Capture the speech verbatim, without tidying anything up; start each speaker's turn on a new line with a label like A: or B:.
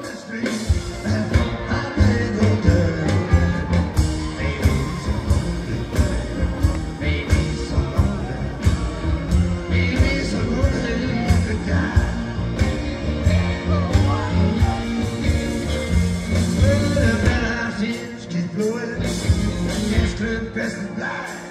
A: the street. I may go dirty. Baby, so lonely, baby, so lonely. Baby, so lonely you could die. Well, the mountains keep blowing, the gas club passing by.